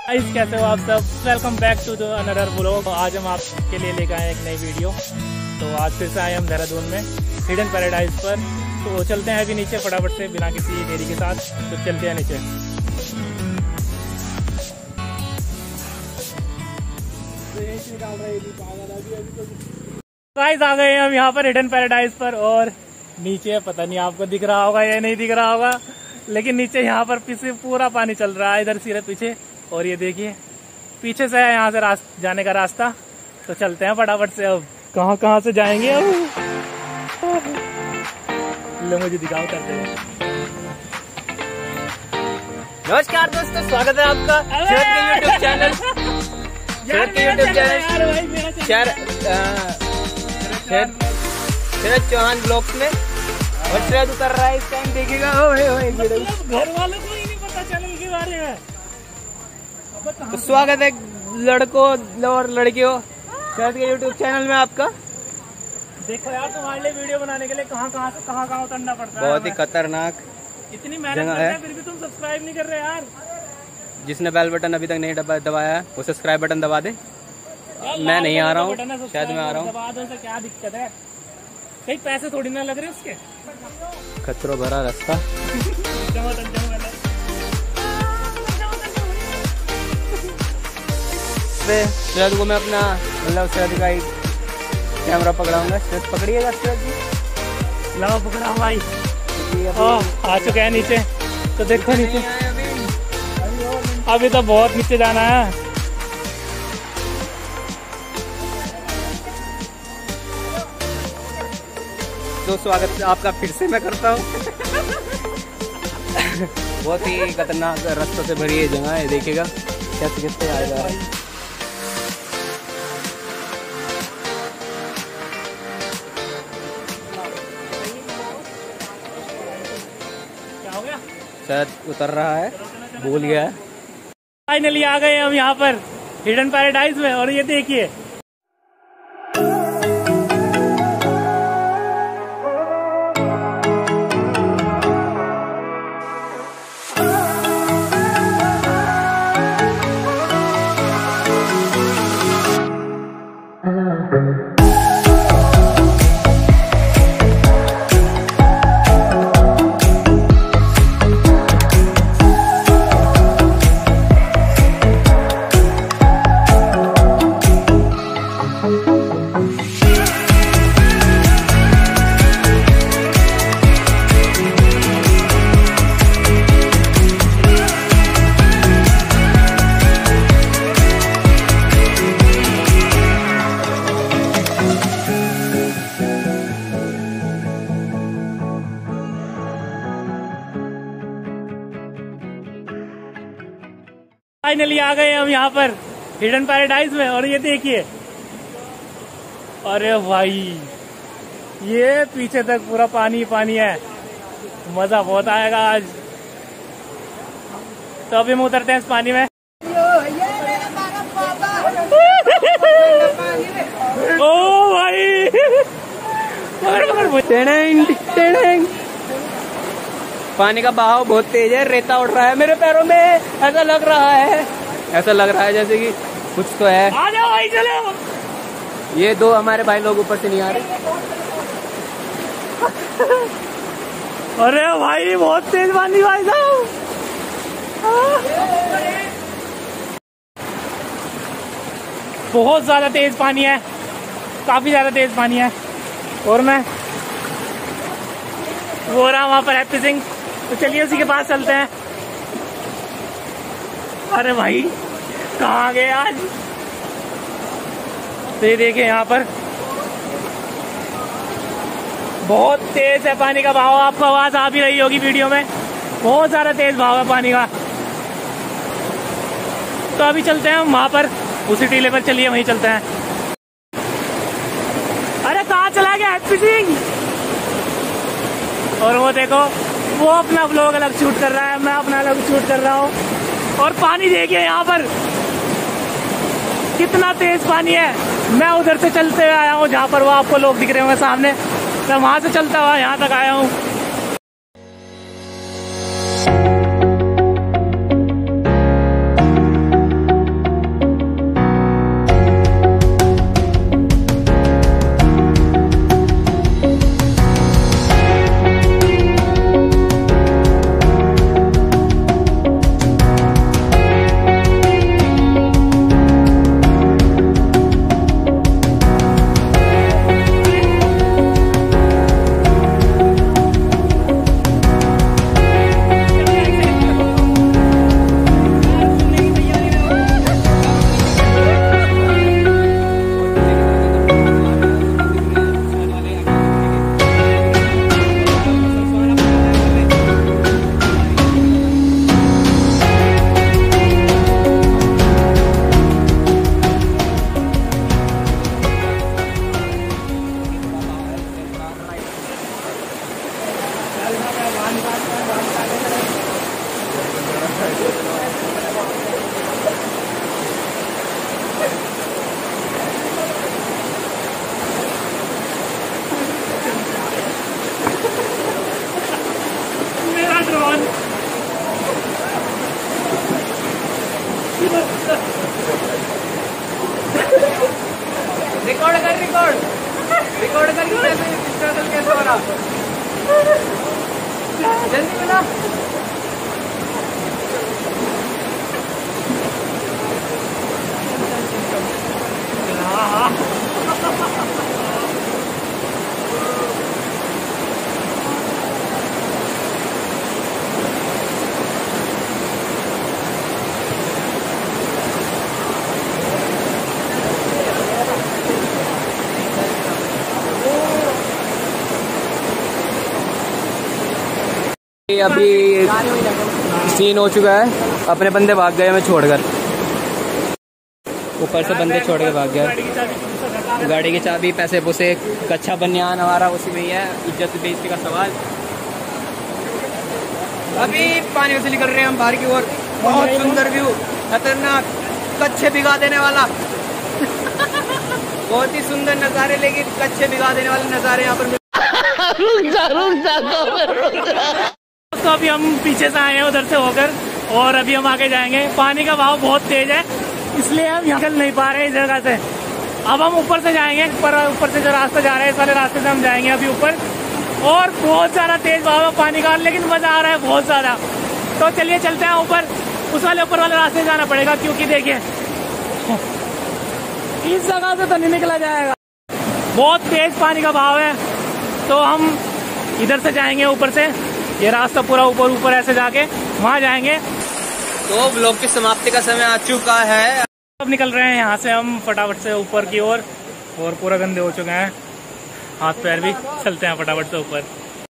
Guys कैसे हो आप सब। Welcome back to the another vlog. आज हम आपके लिए लेकर आए एक नई वीडियो। तो आज फिर से आए हम देहरादून में हिडन पैराडाइज पर। तो चलते हैं अभी नीचे फटाफट से बिना किसी देरी के साथ। तो चलते हैं नीचे। गाइस आ गए हम यहाँ पर हिडन पैराडाइज पर। और नीचे पता नहीं आपको दिख रहा होगा या नहीं दिख रहा होगा, लेकिन नीचे यहाँ पर पीछे पूरा पानी चल रहा है, इधर सिरे पीछे। और ये देखिए पीछे से है यहाँ से जाने का रास्ता। तो चलते हैं फटाफट से। अब कहाँ से जाएंगे अब, लो मुझे दिखाओ करते हैं। नमस्कार दोस्तों, स्वागत है आपका शरद के YouTube channel Sharad Chauhan blogs में। और शरद उतर रहा है इस टाइम, देखिएगा। घर वालों को ही नहीं पता चैनल के बारे में। तो स्वागत है लड़कों और लड़कियों शरद के यूट्यूब चैनल में आपका। देखो यार, तुम्हारे लिए वीडियो बनाने के लिए कहाँ से उतरना पड़ता है। बहुत ही खतरनाक इतनी मेहनत करते हैं, फिर भी तुम सब्सक्राइब नहीं कर रहे यार। जिसने बेल बटन अभी तक नहीं दबाया है वो सब्सक्राइब बटन दबा दे। मैं नहीं आ रहा हूँ, शायद मैं आ रहा हूँ। दबा दो तो क्या दिक्कत है, कहीं पैसे थोड़ी ना लग रहे उसके। खतरों भरा रास्ता। शरद को मैं अपना मतलब शरद का कैमरा पकड़ाऊंगा। शरद पकड़िएगा शरद जी। लाओ पकड़ा भाई। आ चुके हैं नीचे। तो देखो नीचे अभी तो बहुत नीचे जाना है। तो स्वागत आपका फिर से मैं करता हूँ। बहुत ही खतरनाक रास्तों से भरी ये जगह है, देखिएगा कैसे आएगा। शायद उतर रहा है, भूल गया है। फाइनली आ गए हम यहाँ पर हिडन पैराडाइज में। और ये देखिए फाइनली आ गए हम यहाँ पर हिडन पैराडाइज में। और ये देखिए, अरे भाई ये पीछे तक पूरा पानी पानी है। मजा बहुत आएगा आज। तो अभी हम उतरते हैं इस पानी में। ओ भाई पानी का बहाव बहुत तेज है, रेता उठ रहा है मेरे पैरों में। ऐसा लग रहा है जैसे कि कुछ तो है। आ जाओ भाई, चलो। ये दो हमारे भाई लोग ऊपर से नहीं आ रहे। अरे भाई बहुत तेज पानी भाई साहब। बहुत ज्यादा तेज पानी है, काफी ज्यादा तेज पानी है। और मैं वो रहा वहां पर हैप्पी सिंह। तो चलिए उसी के पास चलते हैं। अरे भाई कहाँ गए आज। तो ये देखिए यहाँ पर बहुत तेज है पानी का बहाव। आपको आवाज आ भी रही होगी वीडियो में, बहुत ज्यादा तेज बहाव है पानी का। तो अभी चलते हैं हम वहां पर, उसी टीले पर। चलिए वहीं चलते हैं। अरे कहाँ चला गया हैप्पी सिंह। और वो देखो, वो अपना व्लॉग अलग शूट कर रहा है, मैं अपना अलग शूट कर रहा हूँ। और पानी देखिए यहाँ पर कितना तेज पानी है। मैं उधर से चलते हुए आया हूँ जहाँ पर वो आपको लोग दिख रहे होंगे सामने। मैं वहां से चलता हुआ यहाँ तक आया हूँ। रिकॉर्ड कर कैसे हो रहा। जल्दी मिला। अभी सीन हो चुका है, अपने बंदे भाग गए हमें छोड़कर। ऊपर से बंदे छोड़ के भाग गया। गाड़ी की चाबी, पैसे पुसे, कच्चा बनियान हमारा उसी में ही है। इज्जत बेइज्जती का सवाल। अभी पानी से निकल रहे हैं हम बाहर की ओर। बहुत सुंदर व्यू, खतरनाक, कच्चे भिगा देने वाला। बहुत ही सुंदर नज़ारे, लेकिन कच्चे भिगा देने वाले नज़ारे यहाँ पर। तो अभी हम पीछे से आए हैं उधर से होकर, और अभी हम आगे जाएंगे। पानी का बहाव बहुत तेज है, इसलिए हम यहाँ चल नहीं पा रहे हैं इस जगह से। अब हम ऊपर से जाएंगे, ऊपर से जो रास्ता जा रहा है इस वाले रास्ते से हम जाएंगे अभी ऊपर। और बहुत सारा तेज बहाव है पानी का, लेकिन मजा आ रहा है बहुत ज्यादा। तो चलिए चलते हैं ऊपर। उस वाले ऊपर वाले रास्ते से जाना पड़ेगा, क्योंकि देखिए इस जगह से तो नहीं निकला जाएगा, बहुत तेज पानी का बहाव है। तो हम इधर से जाएंगे ऊपर से, ये रास्ता पूरा ऊपर ऐसे जाके वहां जाएंगे। तो ब्लॉग की समाप्ति का समय आ चुका है। अब निकल रहे हैं यहाँ से हम फटाफट से ऊपर की ओर, और पूरा गंदे हो चुके हैं हाथ पैर भी। चलते हैं फटाफट से ऊपर।